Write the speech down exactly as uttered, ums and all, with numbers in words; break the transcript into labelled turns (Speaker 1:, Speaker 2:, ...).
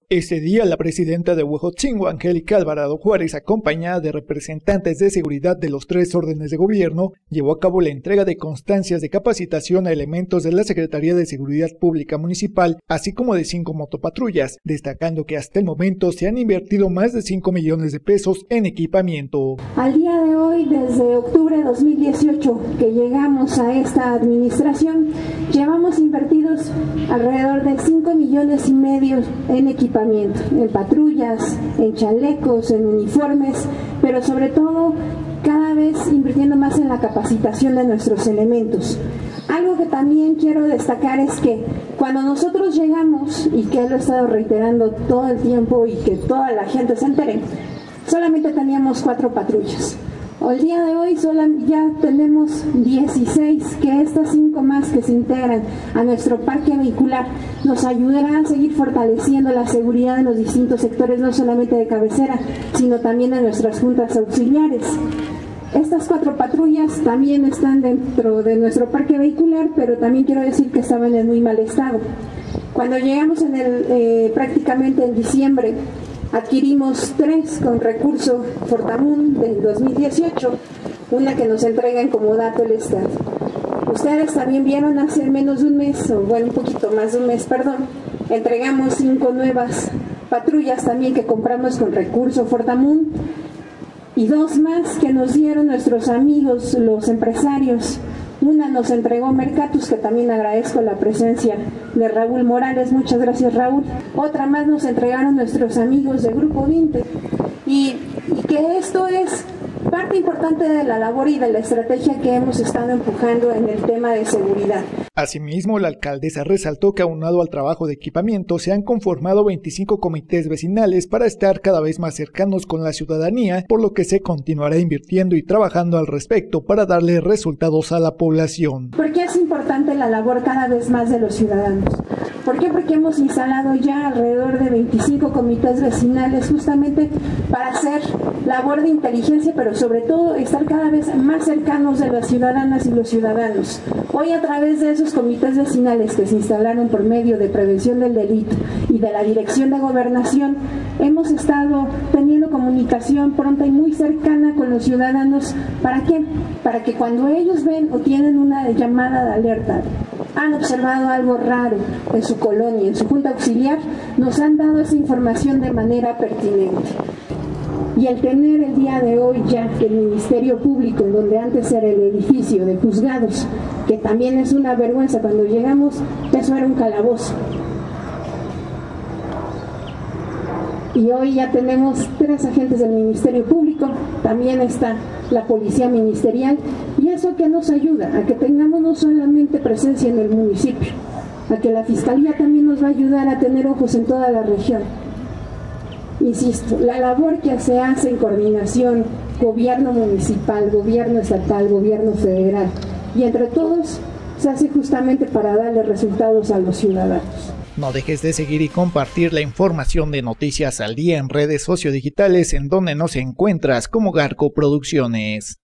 Speaker 1: Ese día, la presidenta de Huejotzingo, Angélica Alvarado Juárez, acompañada de representantes de seguridad de los tres órdenes de gobierno, llevó a cabo la entrega de constancias de capacitación a elementos de la Secretaría de Seguridad Pública Municipal, así como de cinco motopatrullas, destacando que hasta el momento se han invertido más de cinco millones de pesos en equipamiento.
Speaker 2: Al día de hoy, desde octubre de dos mil dieciocho, que llegamos a esta administración, llevamos invertidos alrededor de cinco millones y medio en equipamiento. En patrullas, en chalecos, en uniformes, pero sobre todo cada vez invirtiendo más en la capacitación de nuestros elementos. Algo que también quiero destacar es que cuando nosotros llegamos, y que lo he estado reiterando todo el tiempo y que toda la gente se entere, solamente teníamos cuatro patrullas. El día de hoy solo ya tenemos dieciséis, que estas cinco más que se integran a nuestro parque vehicular nos ayudarán a seguir fortaleciendo la seguridad en los distintos sectores, no solamente de cabecera, sino también en nuestras juntas auxiliares. Estas cuatro patrullas también están dentro de nuestro parque vehicular, pero también quiero decir que estaban en muy mal estado. Cuando llegamos en el, eh, prácticamente en diciembre, adquirimos tres con recurso Fortamun del dos mil dieciocho, una que nos entrega en comodato el Estado. Ustedes también vieron hace menos de un mes, o bueno, un poquito más de un mes, perdón, entregamos cinco nuevas patrullas también que compramos con recurso Fortamun y dos más que nos dieron nuestros amigos, los empresarios. Una nos entregó Mercatus, que también agradezco la presencia de Raúl Morales, muchas gracias Raúl. Otra más nos entregaron nuestros amigos de Grupo veinte. Y, y que esto es parte importante de la labor y de la estrategia que hemos estado empujando en el tema de seguridad.
Speaker 1: Asimismo, la alcaldesa resaltó que aunado al trabajo de equipamiento se han conformado veinticinco comités vecinales para estar cada vez más cercanos con la ciudadanía, por lo que se continuará invirtiendo y trabajando al respecto para darle resultados a la población.
Speaker 2: ¿Por qué es importante la labor cada vez más de los ciudadanos? ¿Por qué? Porque hemos instalado ya alrededor de veinticinco comités vecinales justamente para hacer labor de inteligencia, pero sobre todo estar cada vez más cercanos de las ciudadanas y los ciudadanos. Hoy, a través de esos comités vecinales que se instalaron por medio de prevención del delito y de la Dirección de Gobernación, hemos estado teniendo comunicación pronta y muy cercana con los ciudadanos. ¿Para qué? Para que cuando ellos ven o tienen una llamada de alerta, han observado algo raro en su colonia, en su junta auxiliar, nos han dado esa información de manera pertinente. Y el tener el día de hoy ya el Ministerio Público, en donde antes era el edificio de juzgados, que también es una vergüenza, cuando llegamos eso era un calabozo. Y hoy ya tenemos tres agentes del Ministerio Público, también está la Policía Ministerial, y eso que nos ayuda a que tengamos no solamente presencia en el municipio, a que la Fiscalía también nos va a ayudar a tener ojos en toda la región. Insisto, la labor que se hace en coordinación, gobierno municipal, gobierno estatal, gobierno federal, y entre todos se hace justamente para darle resultados a los ciudadanos.
Speaker 1: No dejes de seguir y compartir la información de Noticias al Día en redes sociodigitales, en donde nos encuentras como Garco Producciones.